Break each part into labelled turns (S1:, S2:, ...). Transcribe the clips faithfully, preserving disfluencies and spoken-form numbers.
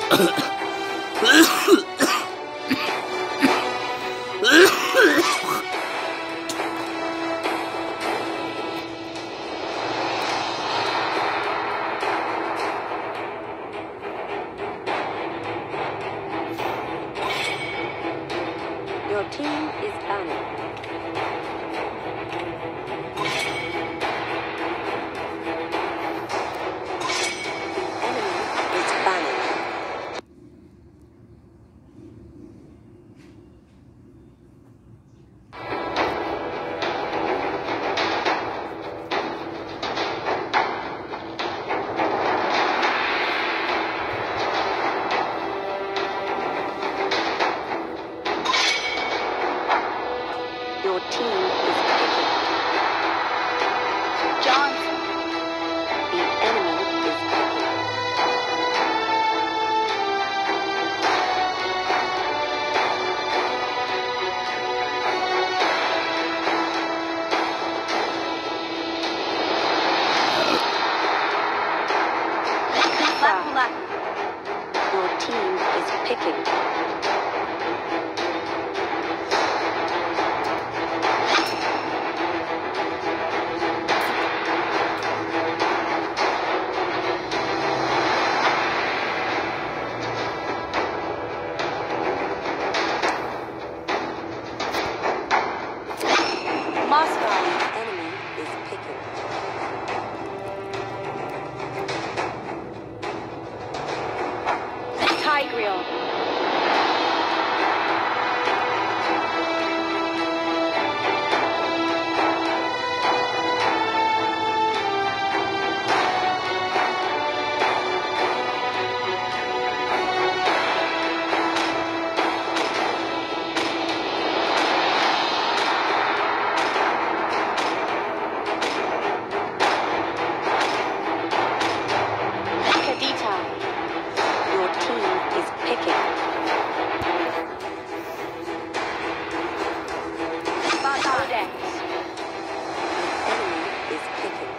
S1: Your team is banning. Your team is picking. Johnson. The enemy is picking. Your team is picking. Moscow, the enemy is picking. Tigreal. Your team is picking. Codex. The enemy is picking.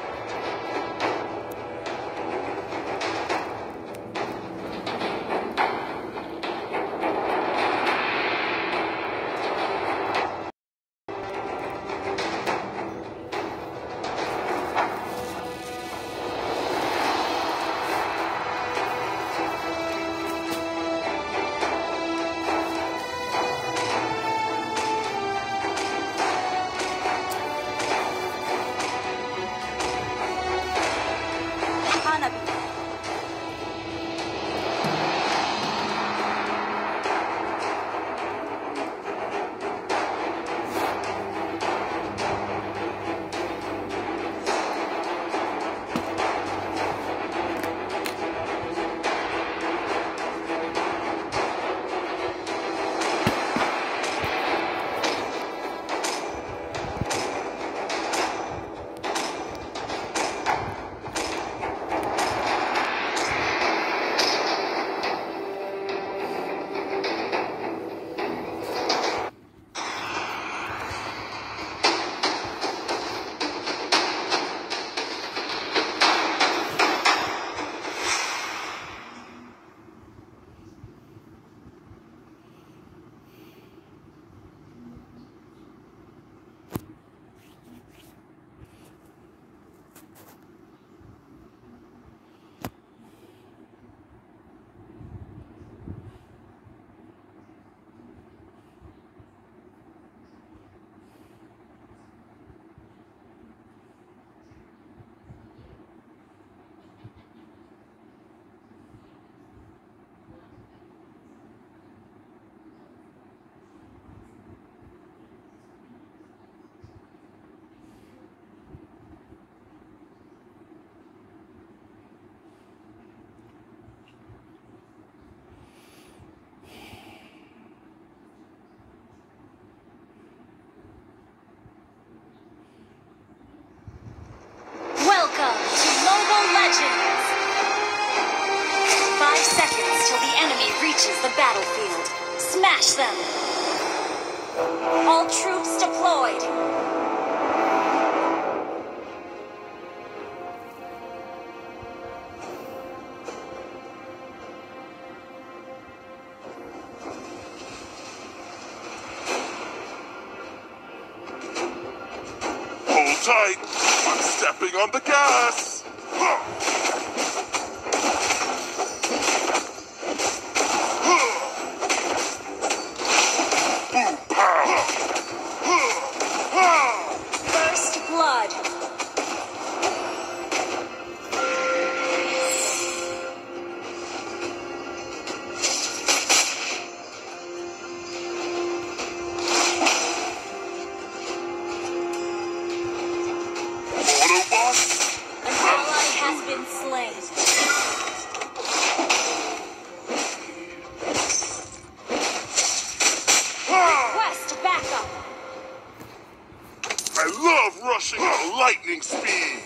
S2: reaches the battlefield. Smash them! All troops deployed!
S3: tight. I'm stepping on the gas. Huh. Boom, pow.
S2: First blood.
S3: Autobots?
S2: An ally has been slain. Request backup.
S3: I love rushing at lightning speed.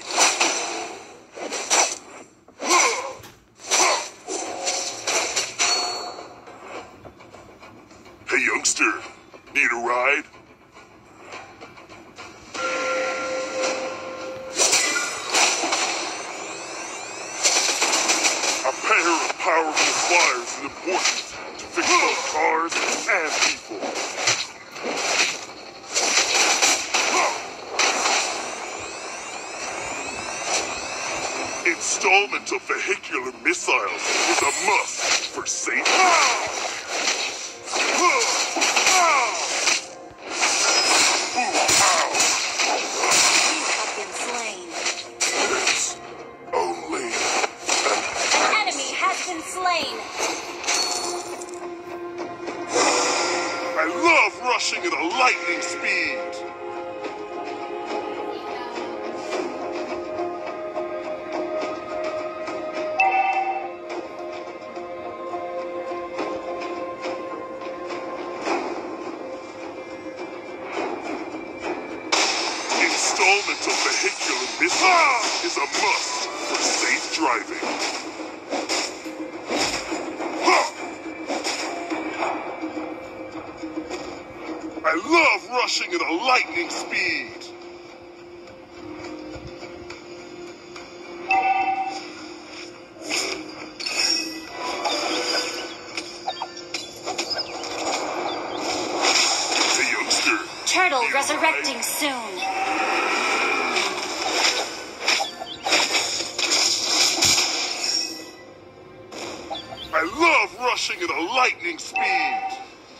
S3: Hey, youngster, need a ride? A pair of powerful flyers is important to fix both cars and people. Installment of vehicular missiles is a must for safety.
S2: Have been slain.
S3: It's only
S2: An enemy has been slain.
S3: I love rushing at a lightning speed. Installment of vehicular missiles is a must for safe driving. I love rushing at a lightning speed. Hey, youngster.
S2: Turtle
S3: need a
S2: resurrecting
S3: ride?
S2: soon.
S3: I love rushing at a lightning speed.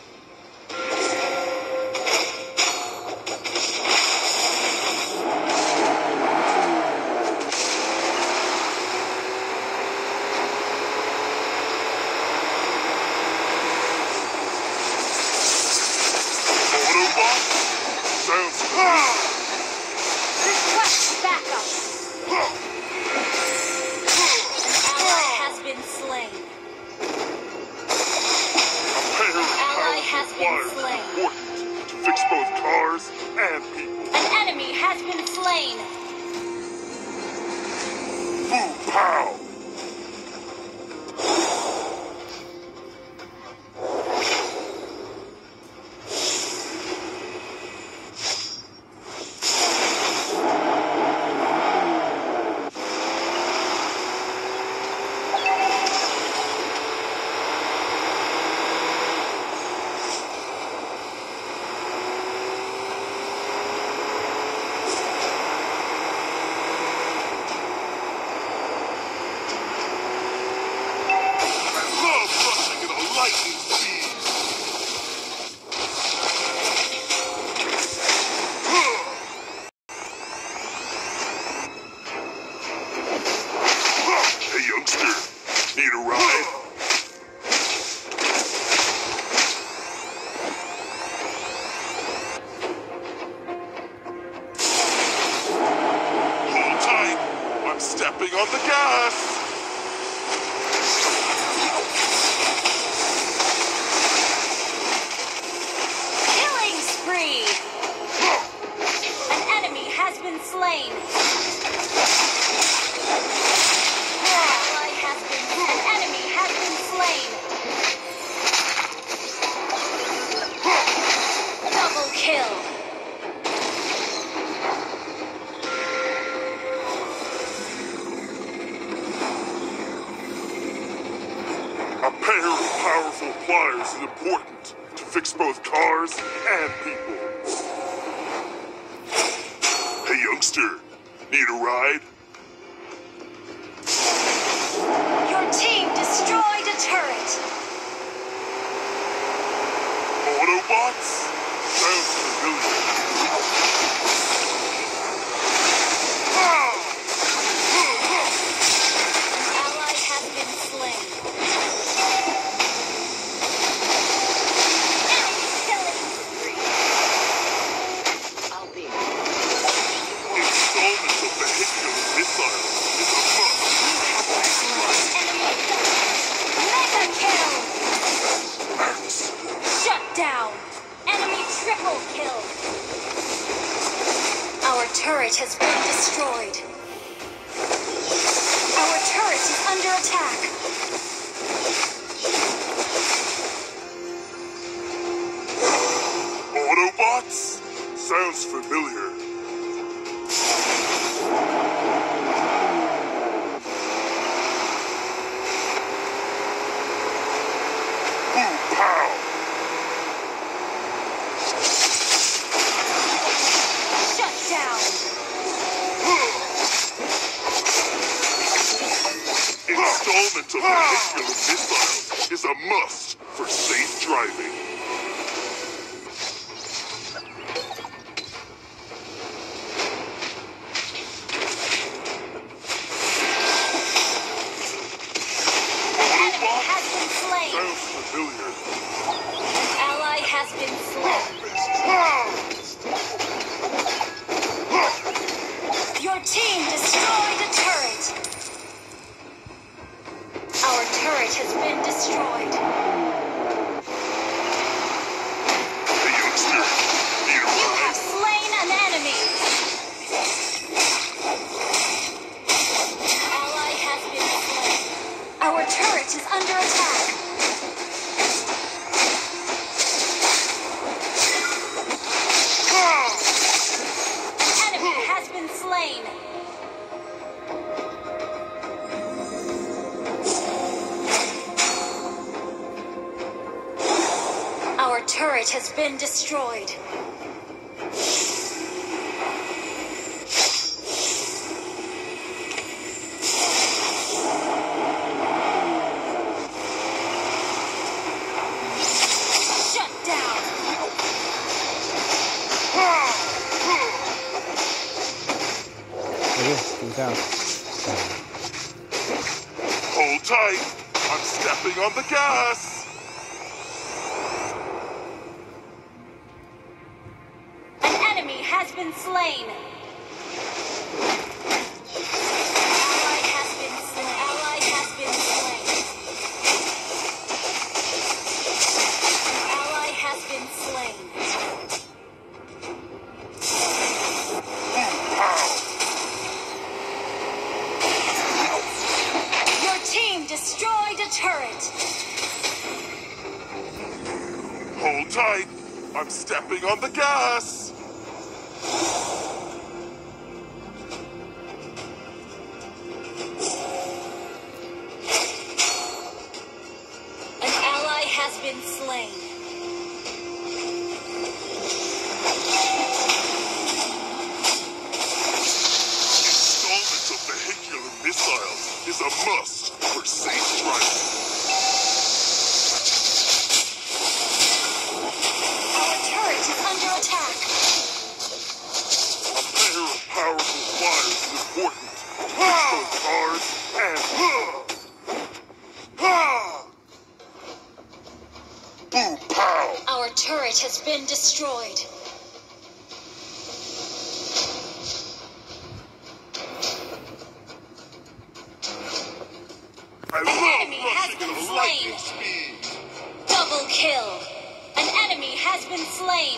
S3: Autobot? Sounds ah!
S2: Request backup. An ally has been slain.
S3: A pair of
S2: Ally
S3: powerful
S2: has been
S3: flyers is
S2: slain.
S3: important to fix both cars and people.
S2: An enemy has been slain.
S3: Boom, pow! Lightning speed. Hey, youngster, need a ride? Hold tight. I'm stepping on the gas.
S2: Slain. Ally has been. An enemy has been slain. Double kill.
S3: A pair of powerful pliers is important to fix both cars and people. Hey, youngster, need a ride?
S2: Your team destroyed a turret.
S3: Autobots? Sounds familiar.
S2: Ally has been slain. Enemy killing spree.
S1: I'll be.
S3: Installment of vehicular missiles is a must.
S2: Enemy mega kill.
S3: Max.
S2: Shut down. Enemy triple kill. Our turret has been destroyed. Our turret is under attack.
S3: Autobots? Sounds familiar. Boom, pow!
S2: Shut down.
S3: Installment of vehicular missiles is a must for safe driving.
S2: Enemy has been slain.
S3: Sounds familiar.
S2: Ally has been slain. Your team destroyed a turret. Our turret has been destroyed.
S3: Hey, youngster, need a
S2: You
S3: ride?
S2: have slain an enemy. Ally has been slain. Our turret is under attack. Enemy has been slain. Our turret has been destroyed. Shut down.
S4: Oye, cuidado.
S3: Hold tight. I'm stepping on the gas.
S2: An enemy has been slain. Ally has been slain. Ally has been slain. Ally has been slain. Your team destroyed a turret.
S3: Hold tight. I'm stepping on the gas.
S2: An ally has been slain.
S3: Installment of vehicular missiles is a must for safe driving.
S2: Our turret is under attack.
S3: A pair of powerful flyers is important to fix both cars and... Boom, pow!
S2: Our turret has been destroyed.
S3: I
S2: An
S3: love
S2: enemy has
S3: rushing
S2: been
S3: at a
S2: slain.
S3: lightning speed.
S2: Double kill. An enemy has been slain.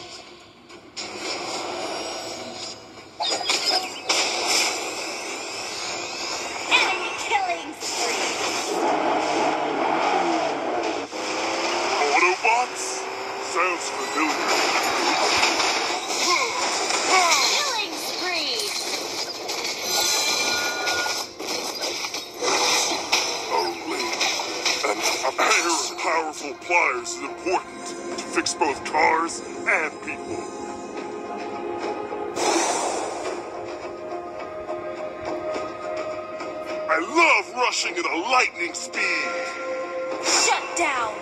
S2: Enemy killing spree.
S3: Autobots? Sounds familiar.
S2: Killing spree.
S3: Only an, a pair of powerful pliers is important to fix both cars and people. love rushing at a lightning speed.
S2: Shut down.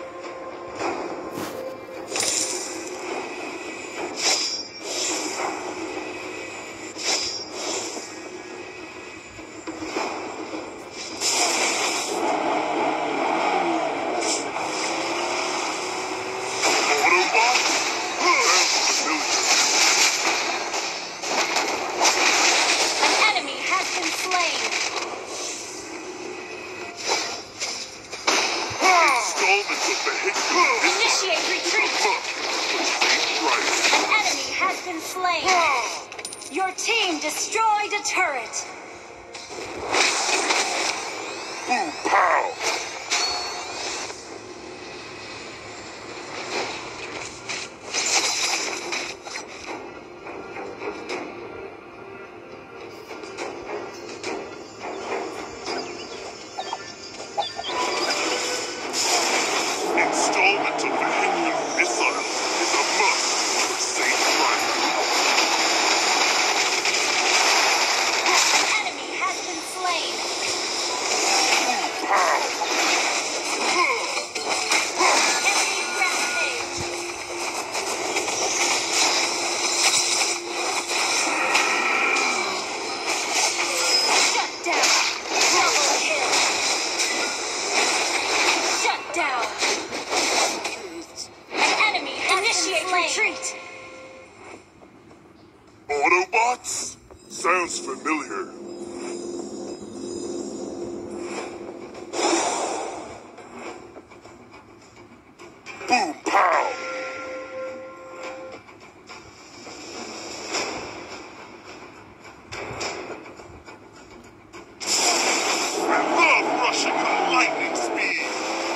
S2: Initiate retreat! An enemy has been slain! Your team destroyed a turret!
S3: Boom, pow! Installment of vehicular missile is a must for safe driving.
S2: An enemy has been slain!
S3: Pow!
S2: Enemy rampage! Shut down! Double kill! Shut down! An enemy has Initiate been slain. Retreat!
S3: Autobots? Sounds familiar. Boom, pow! I love rushing at a lightning speed.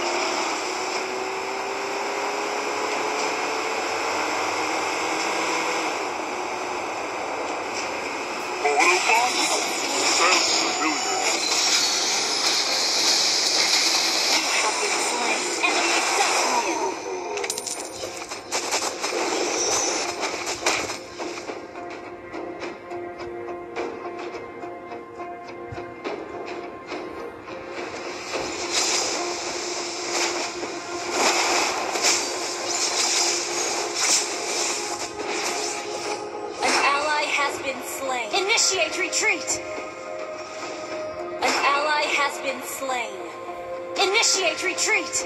S3: Autobots? Sounds familiar.
S2: You have been slain. Enemy double kill. An ally has been slain. Initiate retreat! An ally has been slain. Initiate retreat!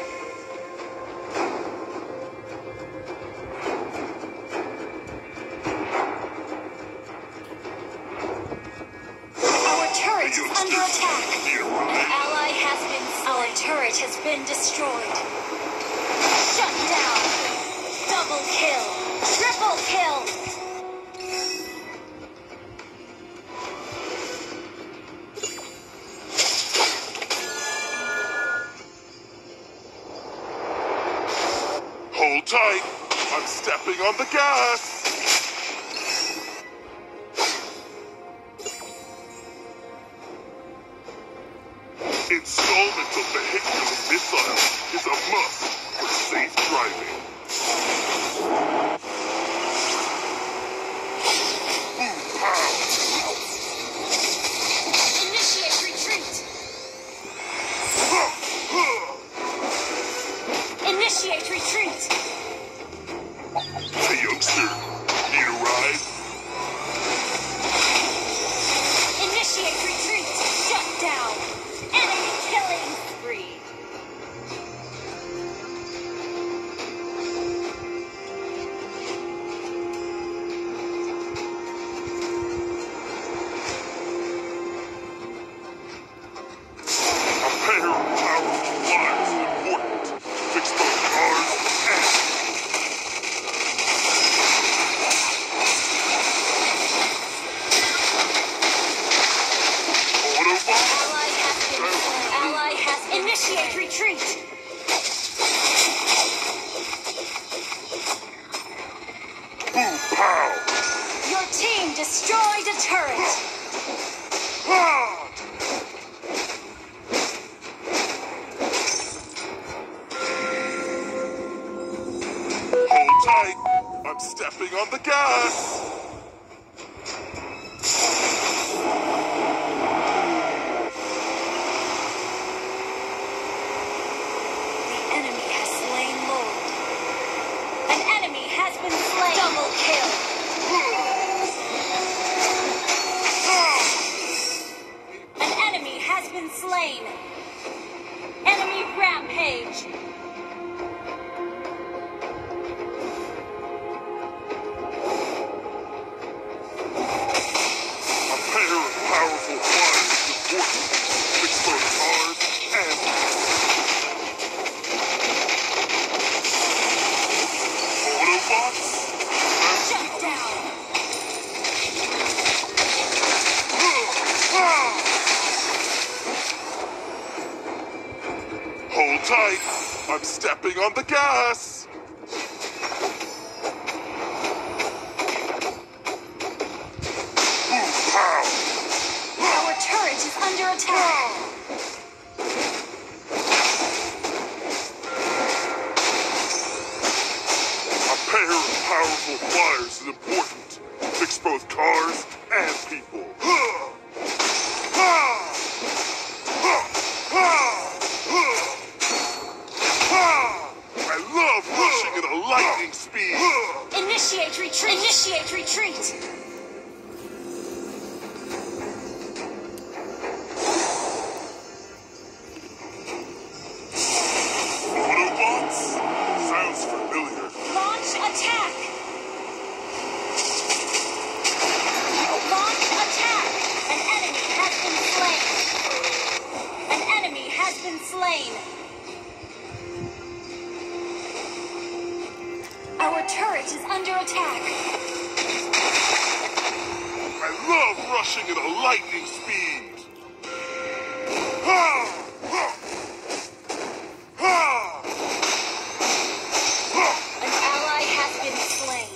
S2: Our turret is under attack. An ally has been slain. Our turret has been destroyed. Shut down! Double kill! Triple kill!
S3: Hold tight. I'm stepping on the gas. Installment of vehicular missile is a must for safe driving. Boom, pow!
S2: Initiate retreat!
S3: Huh, huh.
S2: Initiate retreat!
S3: Hey, youngster, need a ride?
S2: Initiate retreat! Shut down! Enemy killing spree!
S3: A pair of powerful wires is important. Fix those cars and... Autobot?
S2: Ally has been slain. Ally has initiate retreat!
S3: Boom, pow!
S2: Your team destroyed a turret!
S3: Ah! Hold tight. I'm stepping on the gas. tight. I'm stepping on the gas. Boom, pow.
S2: Our turret is under attack.
S3: A pair of powerful pliers is important to fix both cars and people. I love rushing at a lightning speed.
S2: Initiate retreat. Initiate retreat.
S3: Autobots? Sounds familiar.
S2: Launch attack. Launch attack. An enemy has been slain. An enemy has been slain. Our turret is under attack.
S3: I love rushing at a lightning speed. Ha! Ha! Ha! Ha!
S2: An ally has been slain.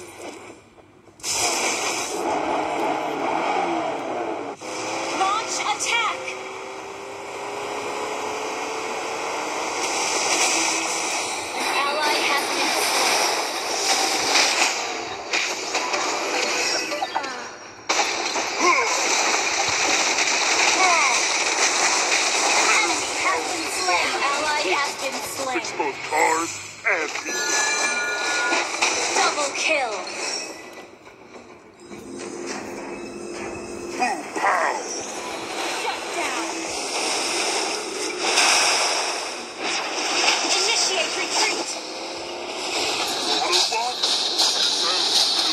S2: Launch attack. An ally has been slain. Enemy has been slain. Ally has been
S3: Fix
S2: slain.
S3: both cars and people.
S2: Double kill.
S3: Boom, pow.
S2: Shut down. Initiate retreat.
S3: Autobots? Sounds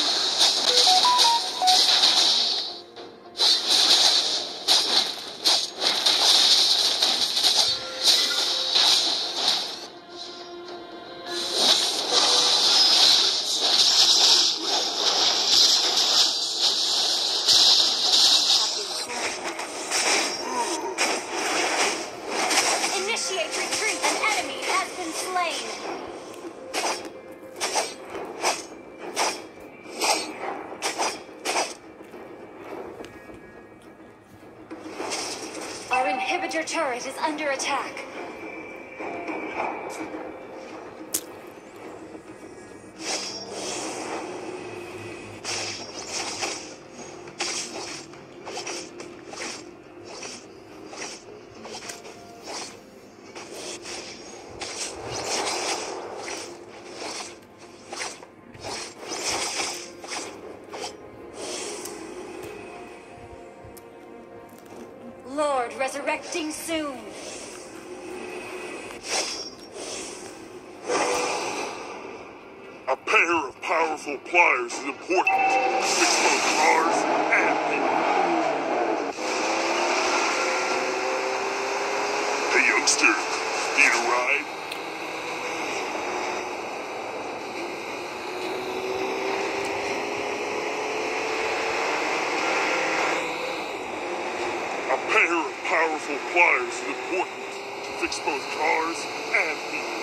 S2: Initiate retreat. An enemy has been slain. Our inhibitor turret is under attack. Lord resurrecting soon.
S3: A pair of powerful pliers is important to fix both cars and people. Hey, youngster, need a ride? A pair of powerful pliers is important to fix both cars and people.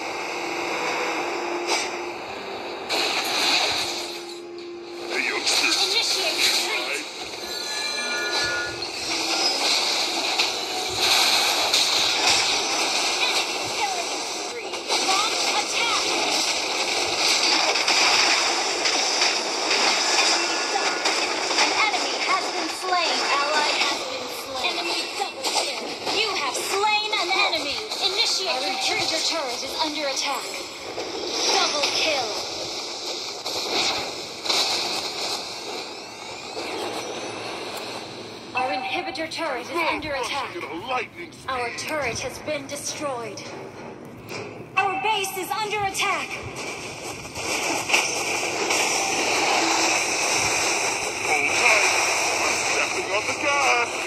S3: Hey, youngster.
S2: Initiate retreat.
S3: Ride?
S2: Killing spree. Launch attack. An enemy has been slain. Ally has been slain. Enemy double kill. You have slain an enemy. Initiate retreat. Your turret is under attack. Double kill. Our inhibitor turret is under attack.
S3: Rushing at a lightning speed.
S2: Our turret has been destroyed. Our base is under attack.
S3: Hold tight. I'm stepping on the gas.